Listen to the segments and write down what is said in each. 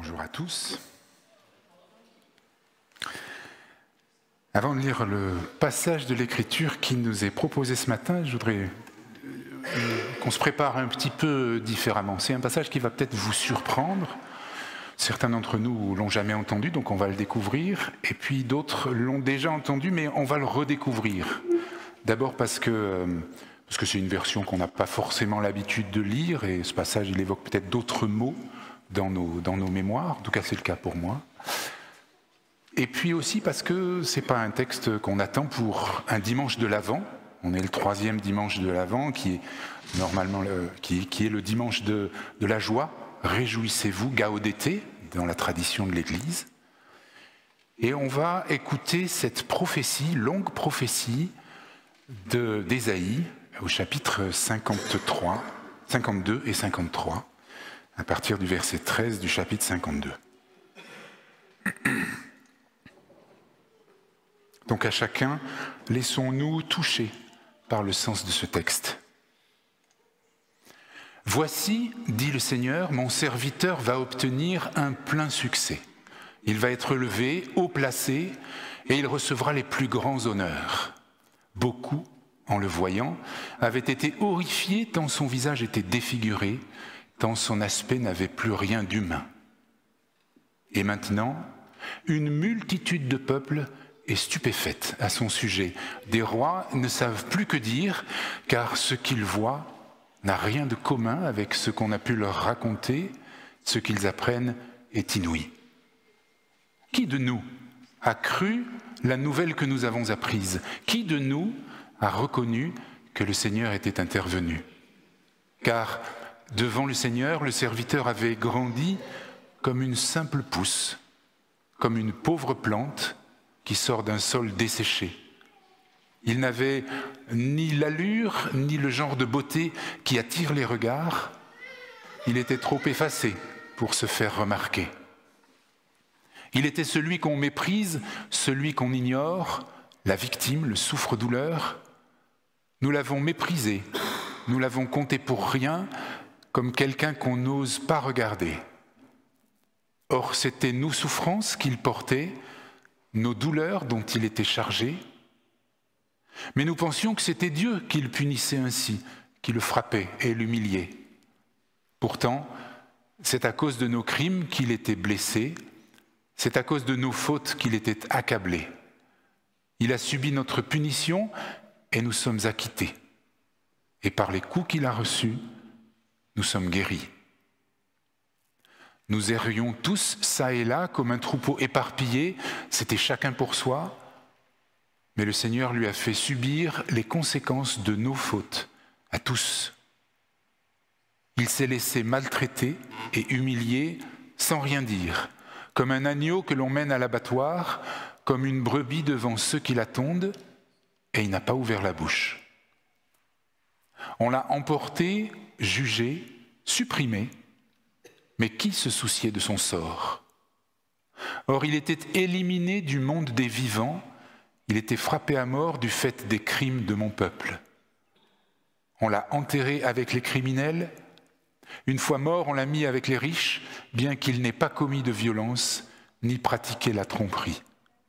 Bonjour à tous. Avant de lire le passage de l'Écriture qui nous est proposé ce matin, je voudrais qu'on se prépare un petit peu différemment. C'est un passage qui va peut-être vous surprendre. Certains d'entre nous l'ont jamais entendu, donc on va le découvrir. Et puis d'autres l'ont déjà entendu, mais on va le redécouvrir. D'abord parce que c'est une version qu'on n'a pas forcément l'habitude de lire, et ce passage, il évoque peut-être d'autres mots dans nos mémoires. En tout cas, c'est le cas pour moi. Et puis aussi parce que ce n'est pas un texte qu'on attend pour un dimanche de l'Avent. On est le 3e dimanche de l'Avent, qui est normalement qui est le dimanche de la joie. Réjouissez-vous, gaudete, dans la tradition de l'Église. Et on va écouter cette prophétie, longue prophétie d'Ésaïe, au chapitre 53, 52 et 53, à partir du verset 13 du chapitre 52. Donc à chacun, laissons-nous toucher par le sens de ce texte. « Voici, dit le Seigneur, mon serviteur va obtenir un plein succès. Il va être élevé, haut placé, et il recevra les plus grands honneurs. Beaucoup, en le voyant, avaient été horrifiés tant son visage était défiguré, tant son aspect n'avait plus rien d'humain. Et maintenant, une multitude de peuples est stupéfaite à son sujet. Des rois ne savent plus que dire, car ce qu'ils voient n'a rien de commun avec ce qu'on a pu leur raconter. Ce qu'ils apprennent est inouï. Qui de nous a cru la nouvelle que nous avons apprise? Qui de nous a reconnu que le Seigneur était intervenu? Car devant le Seigneur, le serviteur avait grandi comme une simple pousse, comme une pauvre plante qui sort d'un sol desséché. Il n'avait ni l'allure, ni le genre de beauté qui attire les regards. Il était trop effacé pour se faire remarquer. Il était celui qu'on méprise, celui qu'on ignore, la victime, le souffre-douleur. Nous l'avons méprisé, nous l'avons compté pour rien, comme quelqu'un qu'on n'ose pas regarder. Or, c'était nos souffrances qu'il portait, nos douleurs dont il était chargé. Mais nous pensions que c'était Dieu qui le punissait ainsi, qui le frappait et l'humiliait. Pourtant, c'est à cause de nos crimes qu'il était blessé, c'est à cause de nos fautes qu'il était accablé. Il a subi notre punition et nous sommes acquittés. Et par les coups qu'il a reçus, nous sommes guéris. Nous errions tous, çà et là, comme un troupeau éparpillé, c'était chacun pour soi, mais le Seigneur lui a fait subir les conséquences de nos fautes, à tous. Il s'est laissé maltraiter et humilier sans rien dire, comme un agneau que l'on mène à l'abattoir, comme une brebis devant ceux qui la tondent, et il n'a pas ouvert la bouche. On l'a emporté, jugé, supprimé, mais qui se souciait de son sort? Or, il était éliminé du monde des vivants, il était frappé à mort du fait des crimes de mon peuple. On l'a enterré avec les criminels. Une fois mort, on l'a mis avec les riches, bien qu'il n'ait pas commis de violence ni pratiqué la tromperie.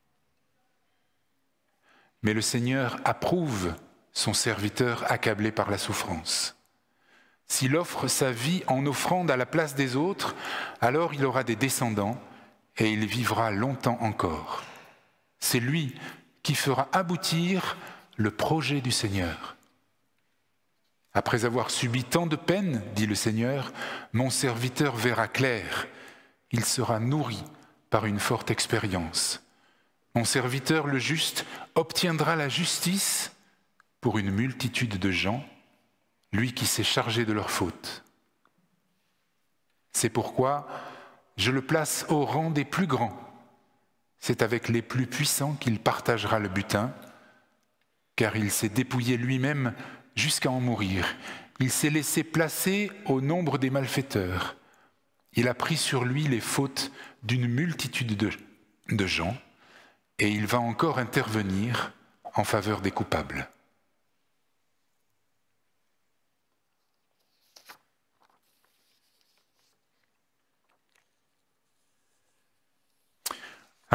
Mais le Seigneur approuve son serviteur accablé par la souffrance. S'il offre sa vie en offrande à la place des autres, alors il aura des descendants et il vivra longtemps encore. C'est lui qui fera aboutir le projet du Seigneur. Après avoir subi tant de peines, dit le Seigneur, mon serviteur verra clair. Il sera nourri par une forte expérience. Mon serviteur, le juste, obtiendra la justice pour une multitude de gens, lui qui s'est chargé de leurs fautes. C'est pourquoi je le place au rang des plus grands. C'est avec les plus puissants qu'il partagera le butin, car il s'est dépouillé lui-même jusqu'à en mourir. Il s'est laissé placer au nombre des malfaiteurs. Il a pris sur lui les fautes d'une multitude de gens, et il va encore intervenir en faveur des coupables.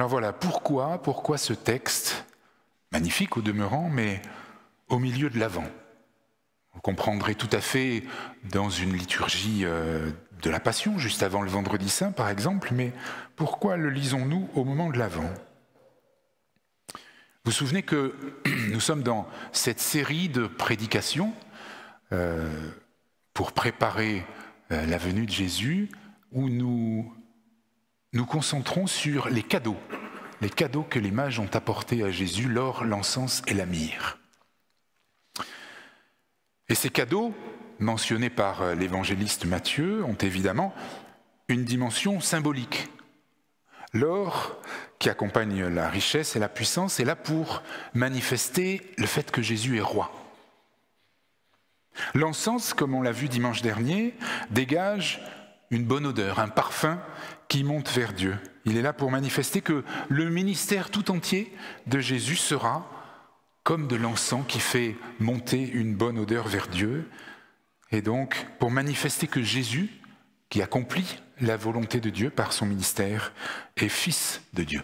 Alors voilà, pourquoi ce texte, magnifique au demeurant, mais au milieu de l'Avent? Vous comprendrez tout à fait dans une liturgie de la Passion, juste avant le Vendredi Saint par exemple, mais pourquoi le lisons-nous au moment de l'Avent? Vous vous souvenez que nous sommes dans cette série de prédications pour préparer la venue de Jésus, où nous nous concentrons sur les cadeaux que les mages ont apportés à Jésus, l'or, l'encens et la myrrhe. Et ces cadeaux, mentionnés par l'évangéliste Matthieu, ont évidemment une dimension symbolique. L'or, qui accompagne la richesse et la puissance, est là pour manifester le fait que Jésus est roi. L'encens, comme on l'a vu dimanche dernier, dégage une bonne odeur, un parfum qui monte vers Dieu. Il est là pour manifester que le ministère tout entier de Jésus sera comme de l'encens qui fait monter une bonne odeur vers Dieu, et donc pour manifester que Jésus, qui accomplit la volonté de Dieu par son ministère, est fils de Dieu.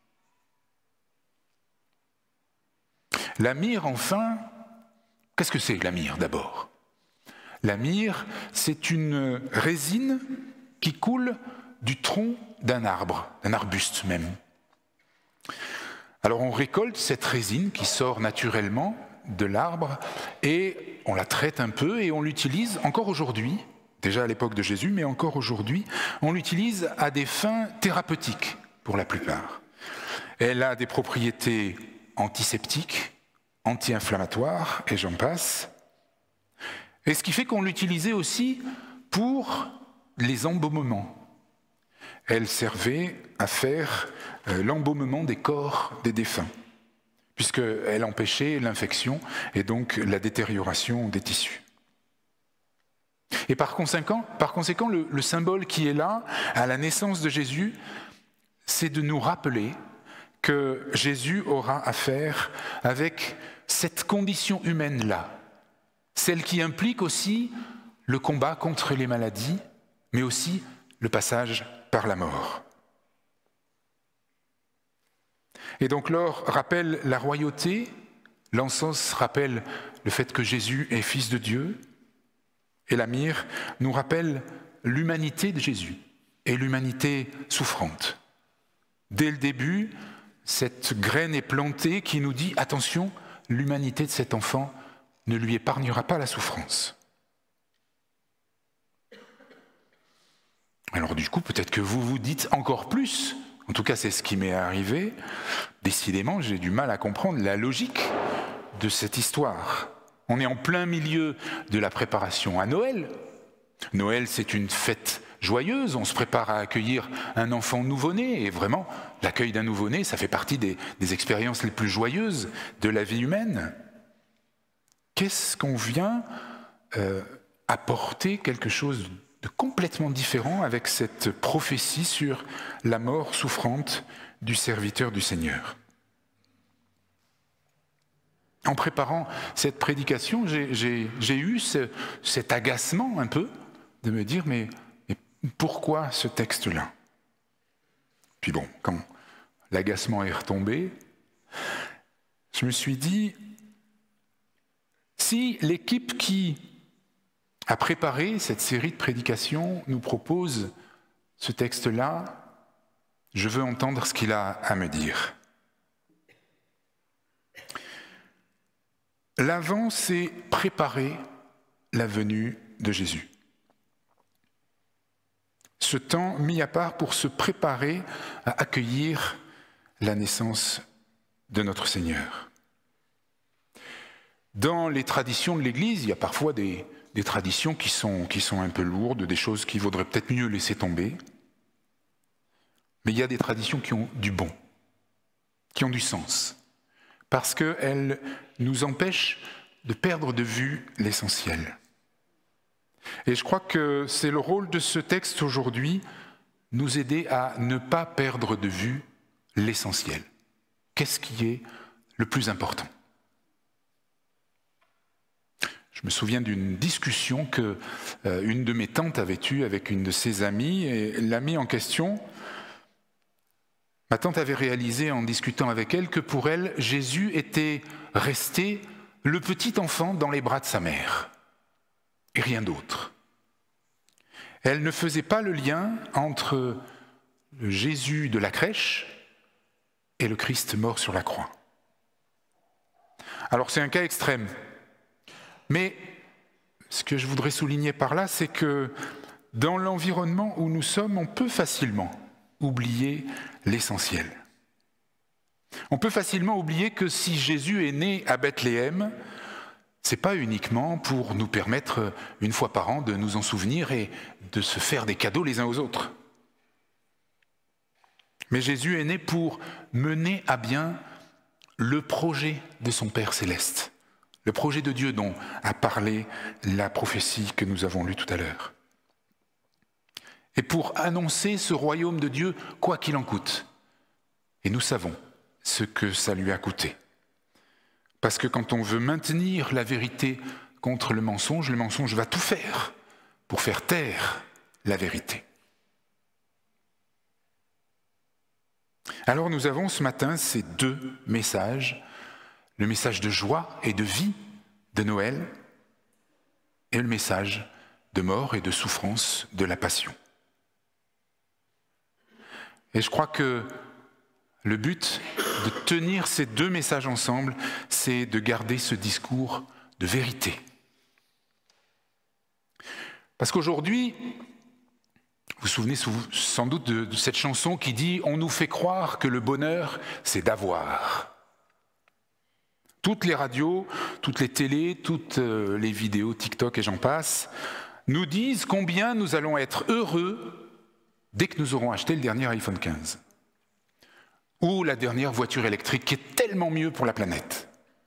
La myrrhe, enfin, qu'est-ce que c'est la myrrhe d'abord? La myrrhe, c'est une résine qui coule du tronc d'un arbre, d'un arbuste même. Alors on récolte cette résine qui sort naturellement de l'arbre et on la traite un peu et on l'utilise encore aujourd'hui, déjà à l'époque de Jésus, mais encore aujourd'hui, on l'utilise à des fins thérapeutiques pour la plupart. Elle a des propriétés antiseptiques, anti-inflammatoires et j'en passe. Et ce qui fait qu'on l'utilisait aussi pour les embaumements. Elle servait à faire l'embaumement des corps des défunts, puisqu'elle empêchait l'infection et donc la détérioration des tissus. Et par conséquent, le symbole qui est là, à la naissance de Jésus, c'est de nous rappeler que Jésus aura affaire avec cette condition humaine-là, celle qui implique aussi le combat contre les maladies, mais aussi le passage par la mort. Et donc l'or rappelle la royauté, l'encens rappelle le fait que Jésus est fils de Dieu, et la myrrhe nous rappelle l'humanité de Jésus et l'humanité souffrante. Dès le début, cette graine est plantée qui nous dit « Attention, l'humanité de cet enfant ne lui épargnera pas la souffrance ». Alors du coup, peut-être que vous vous dites encore plus, en tout cas c'est ce qui m'est arrivé, décidément j'ai du mal à comprendre la logique de cette histoire. On est en plein milieu de la préparation à Noël. Noël, c'est une fête joyeuse, on se prépare à accueillir un enfant nouveau-né, et vraiment, l'accueil d'un nouveau-né, ça fait partie des expériences les plus joyeuses de la vie humaine. Qu'est-ce qu'on vient apporter quelque chose de complètement différent avec cette prophétie sur la mort souffrante du serviteur du Seigneur? En préparant cette prédication, j'ai eu cet agacement un peu de me dire mais pourquoi ce texte-là? Puis bon, quand l'agacement est retombé, je me suis dit, si l'équipe qui a préparé cette série de prédications nous propose ce texte-là, je veux entendre ce qu'il a à me dire. L'Avent, c'est préparer la venue de Jésus. Ce temps mis à part pour se préparer à accueillir la naissance de notre Seigneur. Dans les traditions de l'Église, il y a parfois des traditions qui sont un peu lourdes, des choses qu'il vaudrait peut-être mieux laisser tomber. Mais il y a des traditions qui ont du bon, qui ont du sens, parce qu'elles nous empêchent de perdre de vue l'essentiel. Et je crois que c'est le rôle de ce texte aujourd'hui, nous aider à ne pas perdre de vue l'essentiel. Qu'est-ce qui est le plus important ? Je me souviens d'une discussion que une de mes tantes avait eue avec une de ses amies, et l'amie en question Ma tante avait réalisé en discutant avec elle que pour elle, Jésus était resté le petit enfant dans les bras de sa mère, et rien d'autre. Elle ne faisait pas le lien entre le Jésus de la crèche et le Christ mort sur la croix. Alors c'est un cas extrême, mais ce que je voudrais souligner par là, c'est que dans l'environnement où nous sommes, on peut facilement oublier l'essentiel. On peut facilement oublier que si Jésus est né à Bethléem, ce n'est pas uniquement pour nous permettre, une fois par an, de nous en souvenir et de se faire des cadeaux les uns aux autres. Mais Jésus est né pour mener à bien le projet de son Père céleste, le projet de Dieu dont a parlé la prophétie que nous avons lue tout à l'heure. Et pour annoncer ce royaume de Dieu, quoi qu'il en coûte. Et nous savons ce que ça lui a coûté. Parce que quand on veut maintenir la vérité contre le mensonge va tout faire pour faire taire la vérité. Alors nous avons ce matin ces deux messages, le message de joie et de vie de Noël et le message de mort et de souffrance de la Passion. Et je crois que le but de tenir ces deux messages ensemble, c'est de garder ce discours de vérité. Parce qu'aujourd'hui, vous vous souvenez sans doute de cette chanson qui dit « On nous fait croire que le bonheur, c'est d'avoir ». Toutes les radios, toutes les télés, toutes les vidéos, TikTok et j'en passe, nous disent combien nous allons être heureux dès que nous aurons acheté le dernier iPhone 15 ou la dernière voiture électrique qui est tellement mieux pour la planète.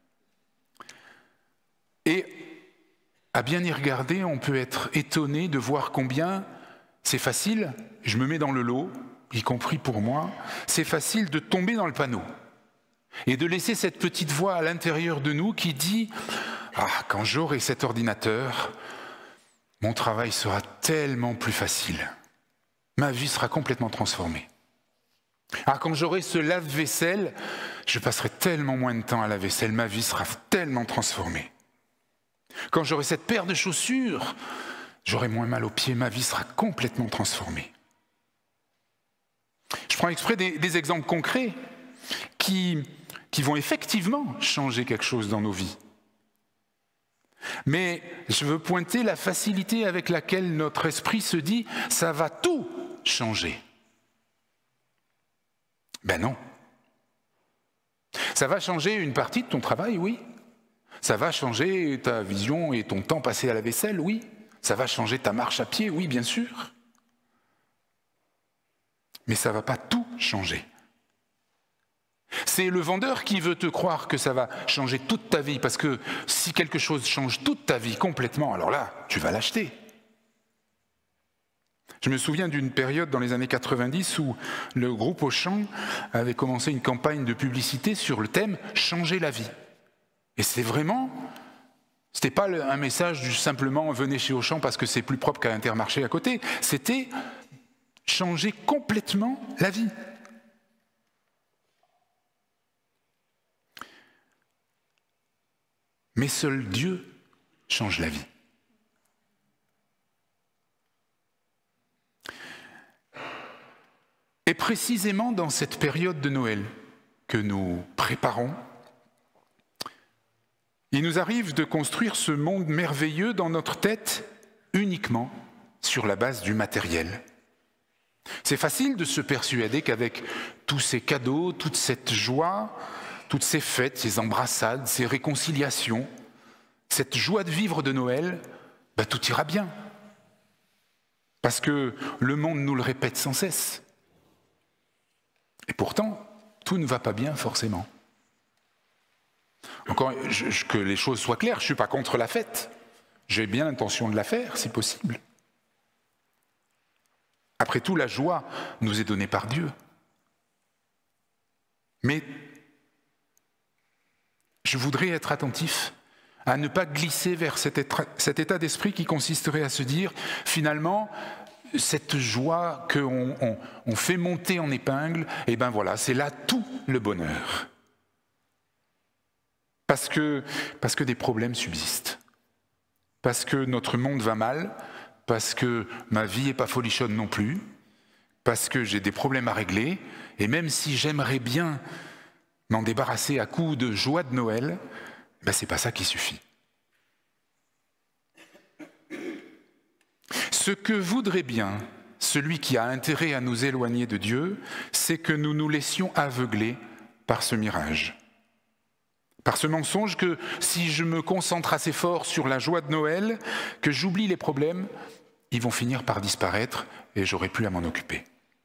Et à bien y regarder, on peut être étonné de voir combien c'est facile, je me mets dans le lot, y compris pour moi, c'est facile de tomber dans le panneau et de laisser cette petite voix à l'intérieur de nous qui dit « Ah, quand j'aurai cet ordinateur, mon travail sera tellement plus facile. Ma vie sera complètement transformée. Ah, quand j'aurai ce lave-vaisselle, je passerai tellement moins de temps à la vaisselle, ma vie sera tellement transformée. Quand j'aurai cette paire de chaussures, j'aurai moins mal aux pieds, ma vie sera complètement transformée. » Je prends exprès des exemples concrets qui vont effectivement changer quelque chose dans nos vies. Mais je veux pointer la facilité avec laquelle notre esprit se dit « ça va tout changer ». Ben non. Ça va changer une partie de ton travail, oui. Ça va changer ta vision et ton temps passé à la vaisselle, oui. Ça va changer ta marche à pied, oui, bien sûr. Mais ça ne va pas tout changer. C'est le vendeur qui veut te croire que ça va changer toute ta vie, parce que si quelque chose change toute ta vie complètement, alors là, tu vas l'acheter. Je me souviens d'une période dans les années 90 où le groupe Auchan avait commencé une campagne de publicité sur le thème « Changer la vie ». Et c'était pas un message du simplement « venez chez Auchan parce que c'est plus propre qu'à Intermarché à côté », c'était changer complètement la vie. Mais seul Dieu change la vie. Et précisément dans cette période de Noël que nous préparons, il nous arrive de construire ce monde merveilleux dans notre tête uniquement sur la base du matériel. C'est facile de se persuader qu'avec tous ces cadeaux, toute cette joie, toutes ces fêtes, ces embrassades, ces réconciliations, cette joie de vivre de Noël, tout ira bien. Parce que le monde nous le répète sans cesse. Et pourtant, tout ne va pas bien forcément. Encore, que les choses soient claires, je ne suis pas contre la fête. J'ai bien l'intention de la faire, si possible. Après tout, la joie nous est donnée par Dieu. Mais je voudrais être attentif à ne pas glisser vers cet état d'esprit qui consisterait à se dire, finalement, cette joie qu'on fait monter en épingle, et bien voilà, c'est là tout le bonheur. Parce que des problèmes subsistent. Parce que notre monde va mal, parce que ma vie n'est pas folichonne non plus, parce que j'ai des problèmes à régler, et même si j'aimerais bien m'en débarrasser à coups de joie de Noël, ben c'est pas ça qui suffit. Ce que voudrait bien celui qui a intérêt à nous éloigner de Dieu, c'est que nous nous laissions aveugler par ce mirage. Par ce mensonge que si je me concentre assez fort sur la joie de Noël, que j'oublie les problèmes, ils vont finir par disparaître et j'aurai plus à m'en occuper.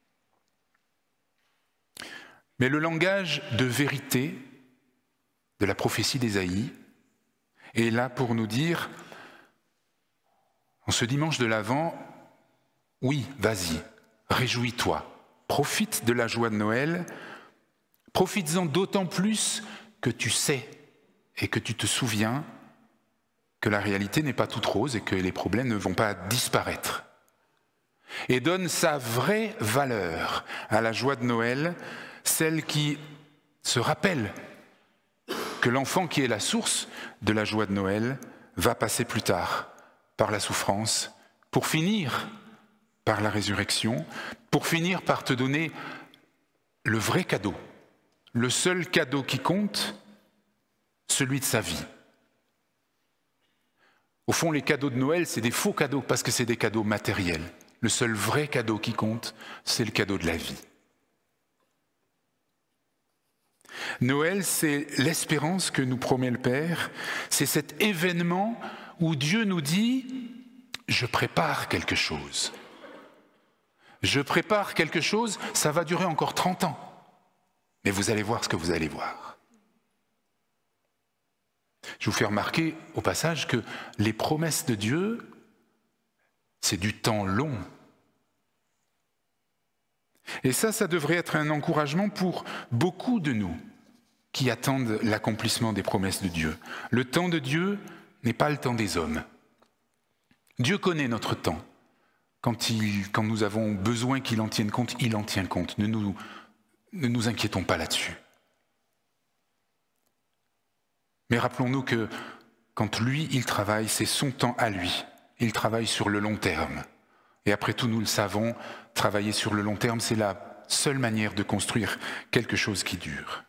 Mais le langage de vérité de la prophétie d'Ésaïe est là pour nous dire, en ce dimanche de l'Avent, oui, vas-y, réjouis-toi, profite de la joie de Noël, profites-en d'autant plus que tu sais et que tu te souviens que la réalité n'est pas toute rose et que les problèmes ne vont pas disparaître. Et donne sa vraie valeur à la joie de Noël, celle qui se rappelle que l'enfant qui est la source de la joie de Noël va passer plus tard par la souffrance, pour finir par la résurrection, pour finir par te donner le vrai cadeau, le seul cadeau qui compte, celui de sa vie. Au fond, les cadeaux de Noël, c'est des faux cadeaux parce que c'est des cadeaux matériels. Le seul vrai cadeau qui compte, c'est le cadeau de la vie. Noël, c'est l'espérance que nous promet le Père, c'est cet événement où Dieu nous dit « je prépare quelque chose ». Je prépare quelque chose, ça va durer encore 30 ans, mais vous allez voir ce que vous allez voir. Je vous fais remarquer au passage que les promesses de Dieu, c'est du temps long. Et ça devrait être un encouragement pour beaucoup de nous qui attendent l'accomplissement des promesses de Dieu. Le temps de Dieu n'est pas le temps des hommes. Dieu connaît notre temps. Quand nous avons besoin qu'il en tienne compte, il en tient compte. Ne nous inquiétons pas là-dessus. Mais rappelons-nous que quand lui, il travaille, c'est son temps à lui. Il travaille sur le long terme. Et après tout, nous le savons, travailler sur le long terme, c'est la seule manière de construire quelque chose qui dure.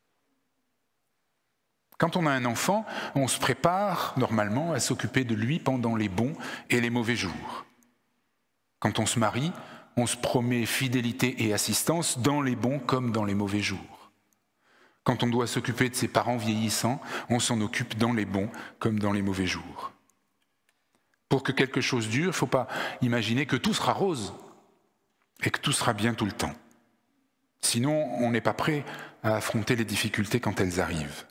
Quand on a un enfant, on se prépare normalement à s'occuper de lui pendant les bons et les mauvais jours. Quand on se marie, on se promet fidélité et assistance dans les bons comme dans les mauvais jours. Quand on doit s'occuper de ses parents vieillissants, on s'en occupe dans les bons comme dans les mauvais jours. Pour que quelque chose dure, il ne faut pas imaginer que tout sera rose et que tout sera bien tout le temps. Sinon, on n'est pas prêt à affronter les difficultés quand elles arrivent.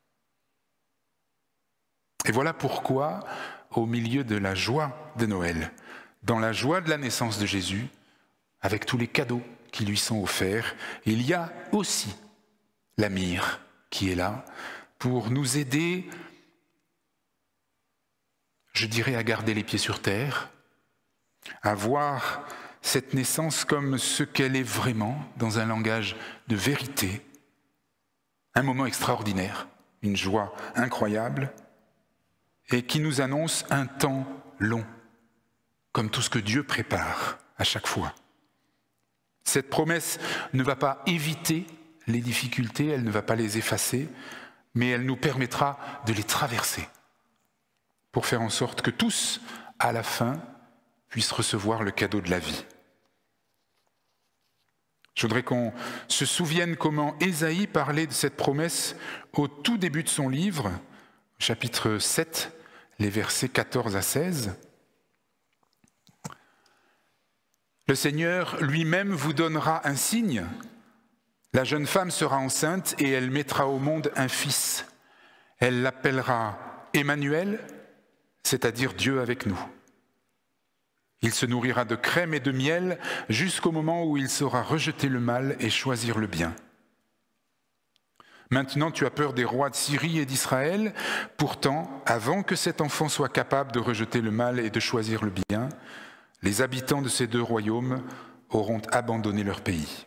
Et voilà pourquoi, au milieu de la joie de Noël, dans la joie de la naissance de Jésus, avec tous les cadeaux qui lui sont offerts, il y a aussi la myrrhe qui est là pour nous aider, je dirais, à garder les pieds sur terre, à voir cette naissance comme ce qu'elle est vraiment, dans un langage de vérité, un moment extraordinaire, une joie incroyable, et qui nous annonce un temps long, comme tout ce que Dieu prépare à chaque fois. Cette promesse ne va pas éviter les difficultés, elle ne va pas les effacer, mais elle nous permettra de les traverser pour faire en sorte que tous, à la fin, puissent recevoir le cadeau de la vie. Je voudrais qu'on se souvienne comment Ésaïe parlait de cette promesse au tout début de son livre, chapitre 7, les versets 14 à 16. Le Seigneur lui-même vous donnera un signe. La jeune femme sera enceinte et elle mettra au monde un fils. Elle l'appellera Emmanuel, c'est-à-dire Dieu avec nous. Il se nourrira de crème et de miel jusqu'au moment où il saura rejeter le mal et choisir le bien. Maintenant, tu as peur des rois de Syrie et d'Israël. Pourtant, avant que cet enfant soit capable de rejeter le mal et de choisir le bien, les habitants de ces deux royaumes auront abandonné leur pays.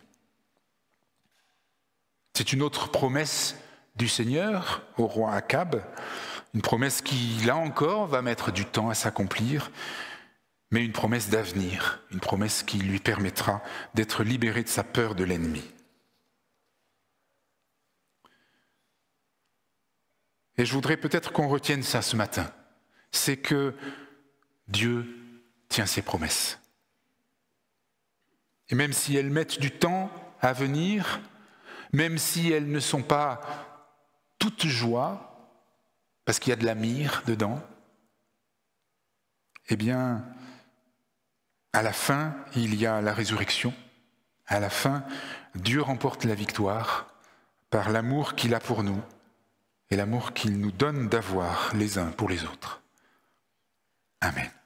C'est une autre promesse du Seigneur au roi Akab, une promesse qui, là encore, va mettre du temps à s'accomplir, mais une promesse d'avenir, une promesse qui lui permettra d'être libéré de sa peur de l'ennemi. Et je voudrais peut-être qu'on retienne ça ce matin, c'est que Dieu tient ses promesses. Et même si elles mettent du temps à venir, même si elles ne sont pas toute joie, parce qu'il y a de la myrrhe dedans, eh bien, à la fin, il y a la résurrection. À la fin, Dieu remporte la victoire par l'amour qu'il a pour nous et l'amour qu'il nous donne d'avoir les uns pour les autres. Amen.